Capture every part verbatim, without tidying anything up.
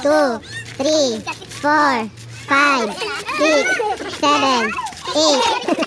two, three, four, five, six, seven, eight.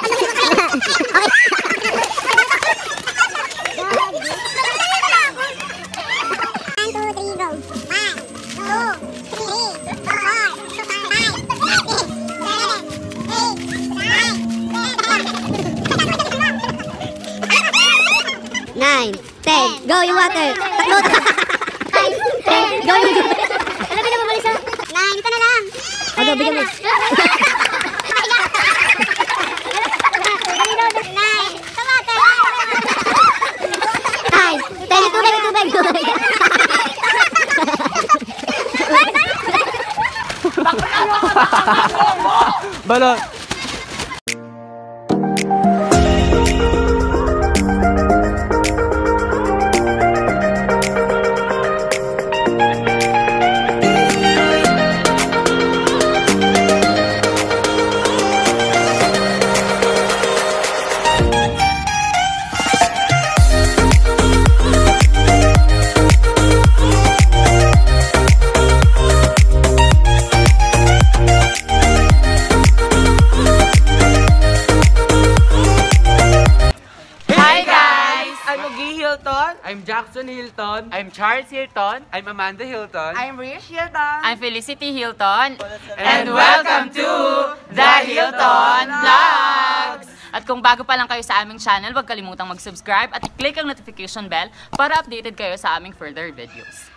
Nine, ten, go yung water. Takbo. Five, ten, go yung water. Alam mo na mabalik siya. Nine, ito na lang. Ano, bigyan mo. Nine, sa water. Five, ten, tubig, tubig, tubig. Balot. I'm Jackson Hilton. I'm Charles Hilton. I'm Amanda Hilton. I'm Rish Hilton. I'm Felicity Hilton. And welcome to The Hilton Vlogs! At kung bago pa lang kayo sa aming channel, huwag kalimutang mag-subscribe at i-click ang notification bell para updated kayo sa aming further videos.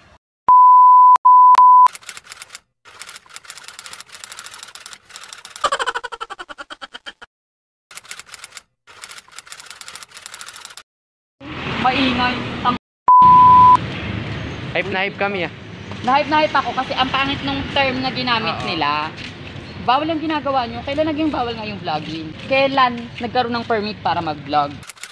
Maingay ang Hype na hype kami ah. na-hype na hype ako kasi ang pangit nung term na ginamit Uh-oh. nila. Bawal ang ginagawa nyo. Kailan naging bawal nga yung vlogging? Kailan nagkaroon ng permit para mag-vlog?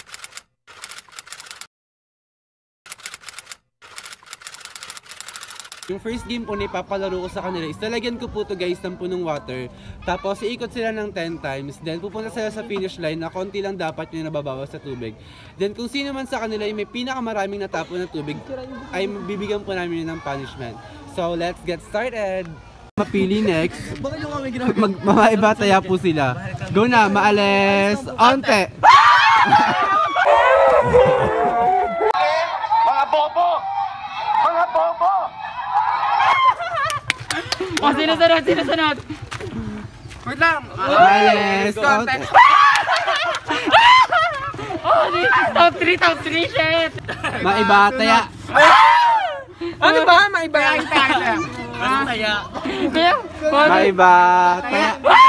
Yung first game po na ipapalaro ko sa kanila is talagyan ko po to guys ng punong water. Tapos iikot sila ng ten times. Then pupunta sila sa finish line na konti lang dapat yung nababawas sa tubig. Then kung sino man sa kanila yung may pinakamaraming natapon na tubig, ay bibigyan po namin yun ng punishment. So let's get started! Mapili next. Mag Mamaibataya po sila. Go na, maales, onte! Mga bobo! Mga bobo! O, sinusunod, sinusunod! Wait lang! Maales, onte! Oh, top three, top three, shit! Maibataya! Ano ba? Maibataya! Masaya. Maibataya!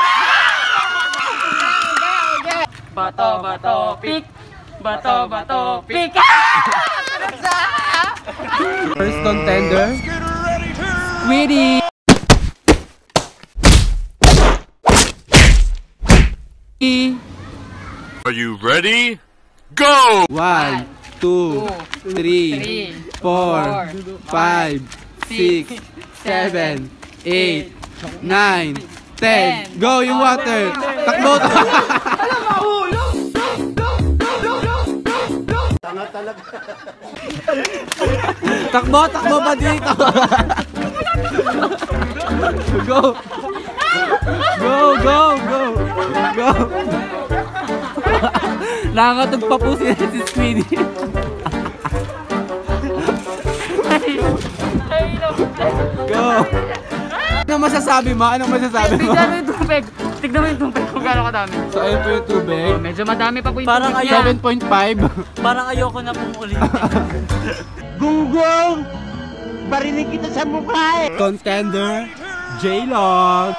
Bato, bato, pick! Bato, bato, pick! First contender, Squiddy! Are you ready? Go! One, two, three, four, five, six, seven, eight, nine, ten. Go yung water! Takbo! Takbo, takbo ba dito? Go! Go, go, go! Go! Nakakatog pa po sila si Squiddy. Go! Ano masasabi mo? Anong masasabi mo? Tignan mo yung tubig! Tignan mo yung tubig kung gano'n kadami. So ayun po yung tubig. Medyo madami pa po yung Parang tubig niya. seven point five. Parang ayoko na pong ulitin. Gunggong! Barinig kita sa mukha eh! Contender, J-Log.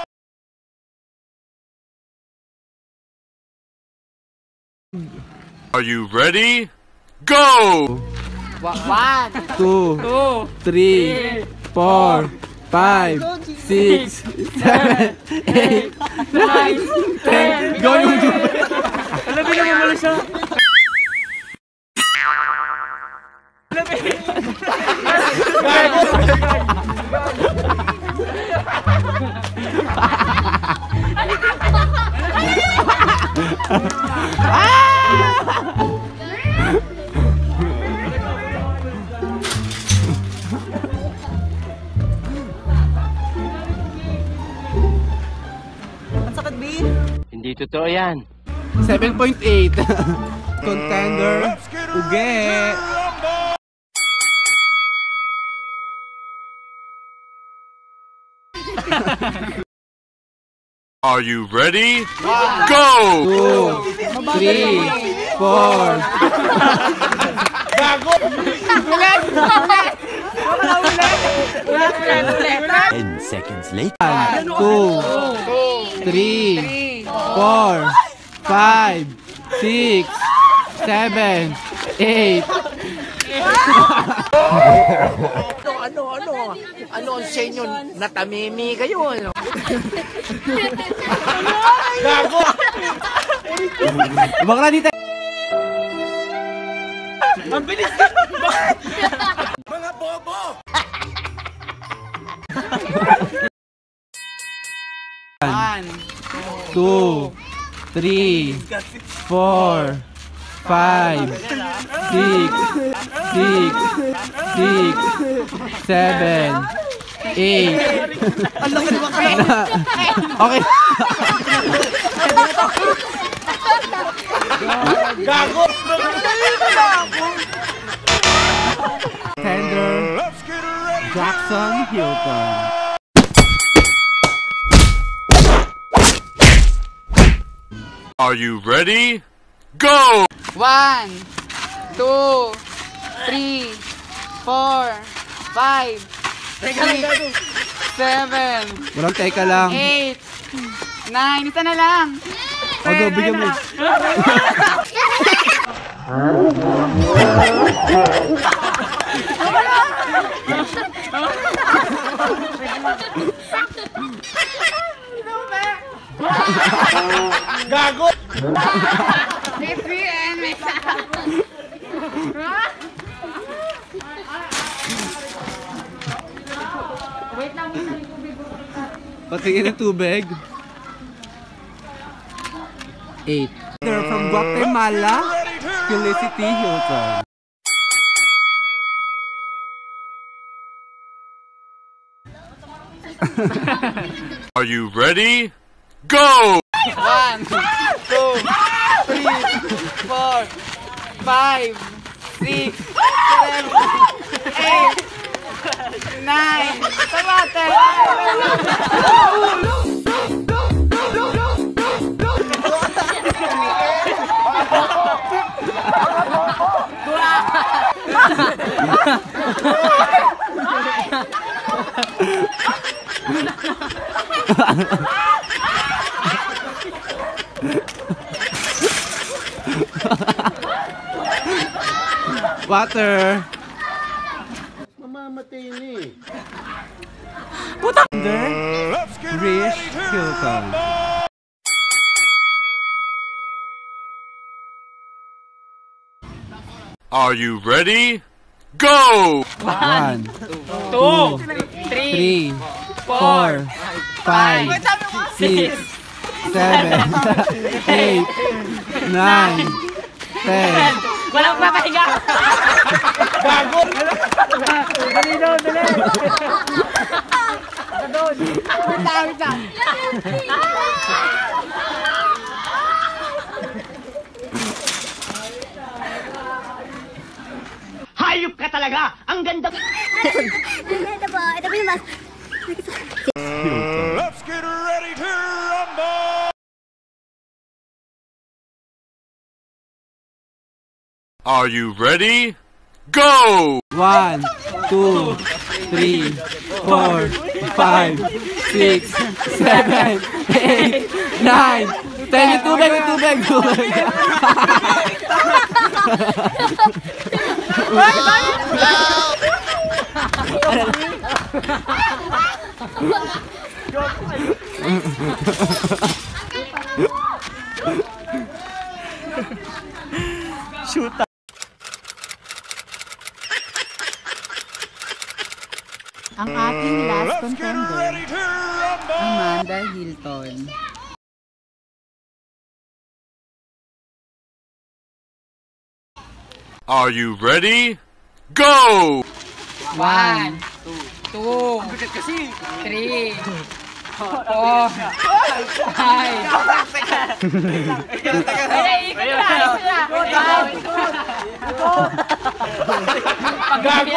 Are you ready? Go! One, Two, two, three, four, five, six, seven, eight, nine, ten. Go yung tubig. Alam mo naman mula siya. Hindi totoo yan. seven point eight. Contender, uge. Are you ready? Go! two, three, four. ten seconds later. one, two, three, four, five, six, seven, eight. Ano, ano? Ano ang sa inyo? Natamimi kayo, ano? Bakla dito. Ang bilis! Mga bobo! One, two, three, four, five, six, six, six, seven, eight. Okay. Gago! Tender Jackson Hilton. Are you ready? Go! One, two, three, four, five, six, seven, Walang teka lang. eight, nine. Isa na lang. Ogo, bigyan mo. Gago! Patingin ng tubig. Eight. They're from Guatemala, Felicity Hilton. Are you ready? Go! One, two, three, four, five, six, seven, eight, nine. Tamate! Water. Mamamatay ni. Under Rich Hilton. Are you ready? Go! One, Two, three, four, five, six, seven, eight, nine, ten. Walang papahiga! Gago! Dali doon, dali! Hayop ka talaga! Ang ganda! Ito po, ito po yung mas... Let's get ready to rumble! Are you ready? Go! One, two, three, four, five, six, seven, eight, nine, ten. Yung tubig, yung tubig, tubig. Ang ating last contender, Amanda Hilton. Are you ready? Go! One, two, three, four, five. Ay, ikot na, ikot na. Gago!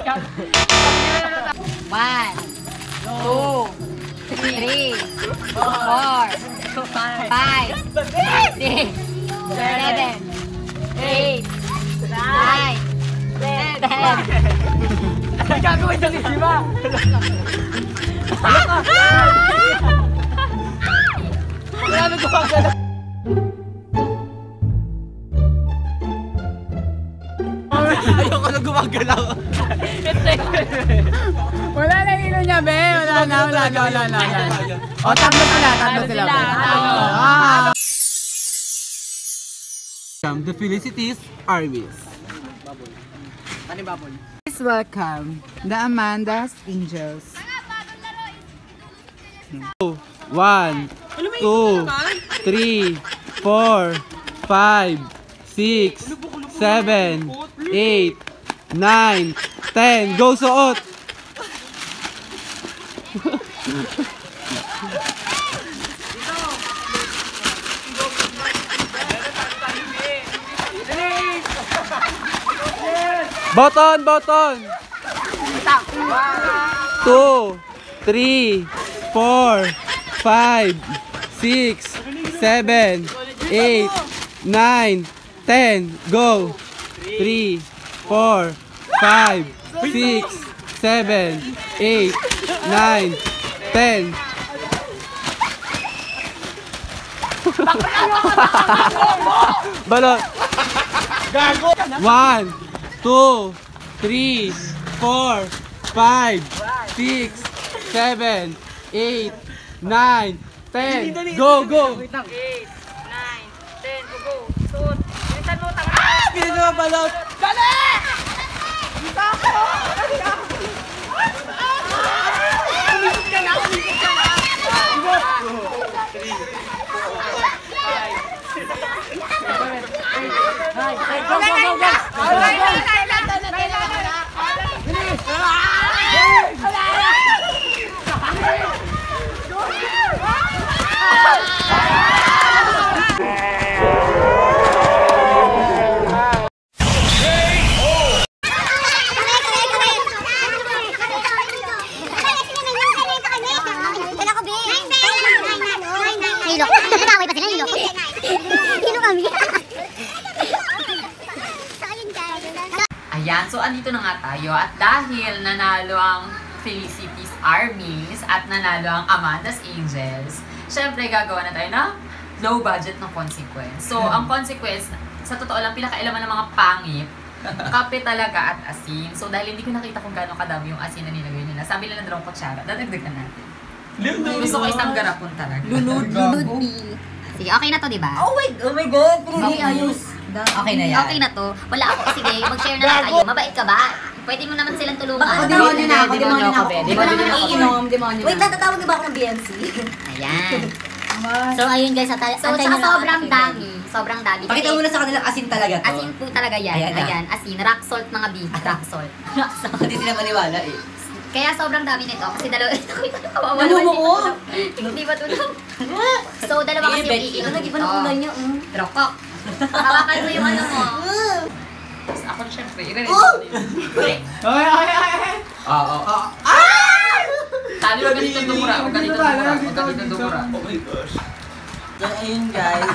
One, two, three, four, five, six, seven, eight, nine, ten. Gagawin ng lima. Grabe ko ang gano'n. Ayoko na gumagalaw. Wala na ilo niya, be. Wala na, wala na, wala na. O, tatlo sila, tatlo sila. Ah! The Felicities Armies. Please welcome the Amanda's Angels. One, two, three, four, five, six, seven, eight, nine, ten. Go suot! Button, button! Two, three, four, five, six, seven, eight, nine, ten. Go! Three, four, five, six, seven, eight, nine, ten. Balot! Gago! One, two, three, four, five, six, seven, eight, nine, ten. Go, go! eight, nine, ten, go, go. Suot. Bilisan mo, tanga. Bilisan mo, balot! Dali! Ayan, so andito na nga tayo at dahil nanalo ang Felicities Armies at nanalo ang Amanda's Angels, syempre gagawa na tayo ng low budget ng consequence. So, ang consequence, sa totoo lang, pinakailaman ng mga pangit, kape talaga at asin. So, dahil hindi ko nakita kung gaano kadami yung asin na nilagay nila, sabi nila na dalawang kutsara, dadagdagan natin. Gusto ko isang garapon talaga. Lunod. Sige, okay na to, di ba? Oh my, oh my God! Hindi ayos. Okay na yan. Okay na to. Wala ako. Sige, mag-share na lang tayo. Mabait ka ba? Pwede mo naman silang tulungan. Baka demonyo na ako, demonyo na ako. Demonyo na ako. Iinom, demonyo na. Wait, natatawag na ba ako ng B M C? Ayan. So, ayun guys. So, sa sobrang dami. Sobrang dami. Pakita mo na sa kanila, asin talaga to. Asin po talaga yan. Ayan na. Ayan. Asin. Rock salt mga B. Rock salt. Rock salt. Hindi sila maniwala eh. Kaya sobrang dami nito. Kasi dalawa. Kawawa Namumuo. Hindi ba ito? So, dalawa kasi yung iinom. Ano, di ba nakulay niyo? Drokok. Hawakan mo yung ano mo. Tapos ako na syempre, i-ready ko din. Ay, ay, ay! Oo, oo. Talo na ganito dumura. Huwag ganito dumura. Huwag ganito dumura. Oh my gosh. Ayun guys.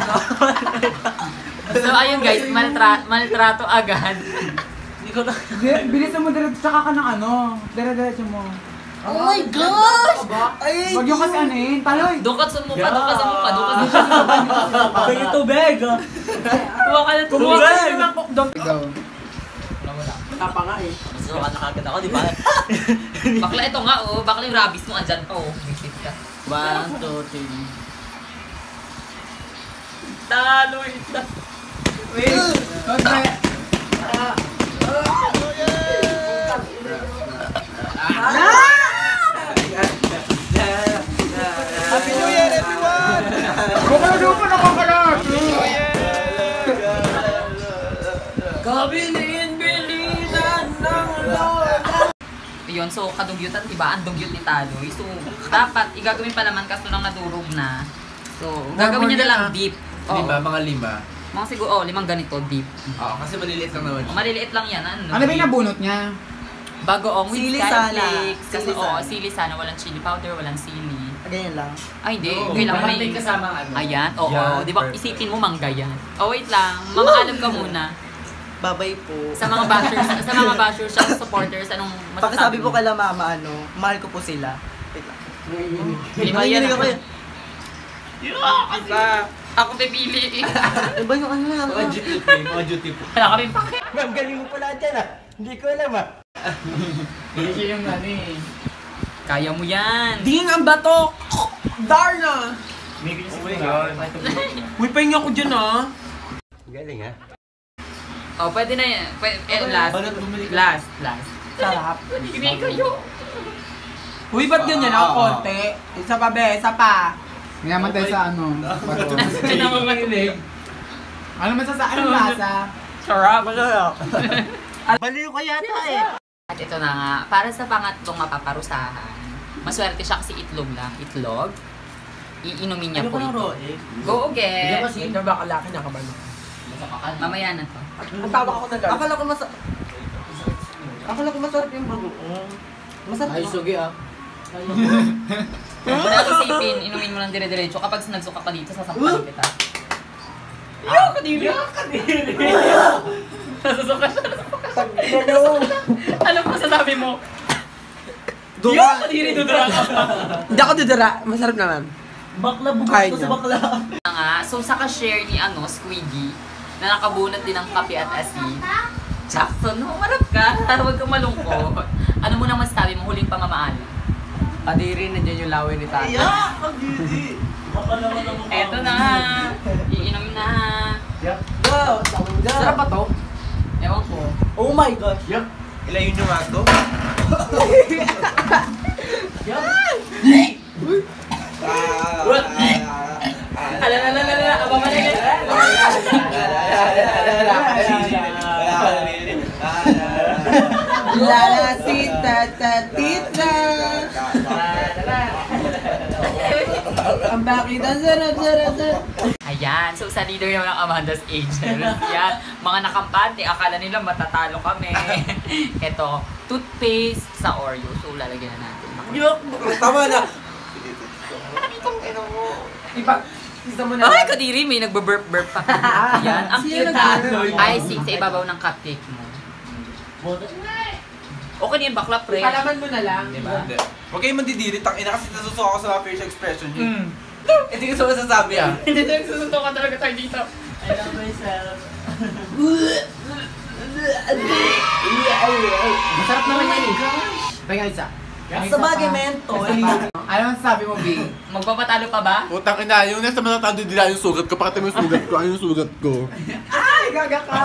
So ayun guys, maltra maltrato agad. Hindi ko na... Bilisan mo diretso, tsaka ka ng ano. Dire-diretso mo. Oh my gosh! Ay, Wag yung kasi ano eh, taloy. Doon ka sa mukha, doon ka sa mukha, doon ka sa mukha. Bagay tubig! Kumuha ka na tubig. Go. Tapa nga eh. Gusto ka na kagad ako, di ba? Bakla ito nga oh, bakla yung rabies mo andyan pa oh. Visit ka. One, two, three. Talo ito. Wait. Okay. Happy New Year, everyone! Bukala-dupa na bakalat! Kabilin-bilinan ng lola. Yun, yun. So, kadugyutan, diba? Ang dugyot ni Taloy. So, dapat, igagawin pa naman kaso lang nadurog na. So, gagawin niya na lang deep. Oo. Lima, mga lima. Mga siguro, oh, limang ganito, deep. Oo, kasi maliliit lang naman siya. Maliliit lang yan. Ano, Ano ba yung nabunot niya? Bagoong with Sili sky sana. flakes. Kasi, Sili oo, sana. sili sana. Walang chili powder, walang sili. Ganyan lang. Ay, hindi. No, Kailangan parang may... may kasama ano. Ayan, oo. Yan, Di ba, perfect. isipin mo mangga yan. Oh, wait lang. Mamaalam ka muna. Babay po. Sa mga bashers, sa mga bashers, sa supporters, anong masasabi Pagkasabi po mo? kay mama, ano, mahal ko po sila. Wait lang. Lima yan. Nanginginig ako eh. Asa? Ako pipili. Iba yung ano na. Mga duty po, mga duty po. Wala kami pake. Ma'am, galing mo pala dyan ah. Hindi ko alam ah. Hindi siya yung ano eh. Kaya mo yan. Ding ang bato! Darna! Oh my God. Uy, pahinga ko dyan ah. Galing ha? Oh, pwede na yan. Pwede, eh, last. Balot bumili ka. Last, last. Sarap. Hindi kayo. Uy, ba't ganyan ako konti? Isa pa be, isa pa. Ngayaman tayo sa ano. bato. Ay, nakakatilig. Ano masasa? Anong lasa? Sarap. Baliw ka yata eh. At ito na nga, para sa pangatlong mapaparusahan, maswerte siya kasi itlog lang. Itlog. Iinumin niya Ano po ba ng ito. roe? Go again. Ito ba kalaki na kabalo? Mamaya na to. Ang tawa ko na lang. Akala ko masarap. Akala ko masarap yung bagoong. Masarap. Ay, sugi ah. Huwag mo na isipin, inumin mo lang dire-diretso. Kapag nagsuka ka dito, sasampalan kita. Yo, kadiri! Yo, kadiri! Nasusuka siya, nasusuka siya. Ano pa sasabi mo? Dura. Yo, kadiri, dudura ka pa. Hindi ako dudura. Masarap naman. Bakla, bukas ko sa bakla. Nga, so sa ka-share ni ano, Squiggy, na nakabunot din ng kape at asin. Jackson, humarap ka. Huwag kang malungkot. Ano mo naman sabi mo, huling pamamaalam? Kadiri, nandiyan yung laway ni Tata. Yeah, ang gidi. Eto na. Iinom na. Go. Sarap ba to? Ewan ko. Oh my gosh. Yup. Ilayin nyo nga to. Alalala, aba malala. Lala tita tita. Ang bakit ang sarap sarap sarap. Ayan, so sa leader naman ng Amanda's Angels, yan, mga nakampante, akala nila matatalo kami. Ito, toothpaste sa Oreo, so lalagyan na natin. Yok. Tama na. Ipa, isa mo na. Ay, kadiri, may nagbe-burp-burp pa. Yan, ang Sino cute nag-burp? na icing sa ibabaw ng cupcake mo. Okay na yun, bakla pre. Palaman mo na lang. Diba? Hindi. Huwag kayong mandidiri, tangina kasi nasusuka ako sa mga facial expression niyo. Hindi ko sa masasabi ah. Hindi na nagsusunto ka talaga tayo dito. I love myself. Masarap naman yan eh. Pahinga isa. Sa bagay, mentoy. Ano ang sabi mo, Bing? Magpapatalo pa ba? Putang ina, yung nasa matatado nila yung sugat ko. Pakita mo yung sugat ko. Ano yung sugat ko? Ay, gaga ka!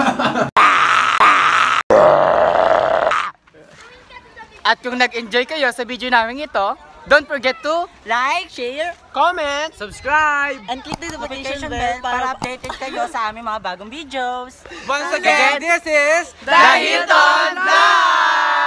At kung nag-enjoy kayo sa video namin ito, don't forget to Like, share, comment, Subscribe! and click the notification bell para updated kayo sa aming mga bagong videos. Once again, this is The Hilton Vlog!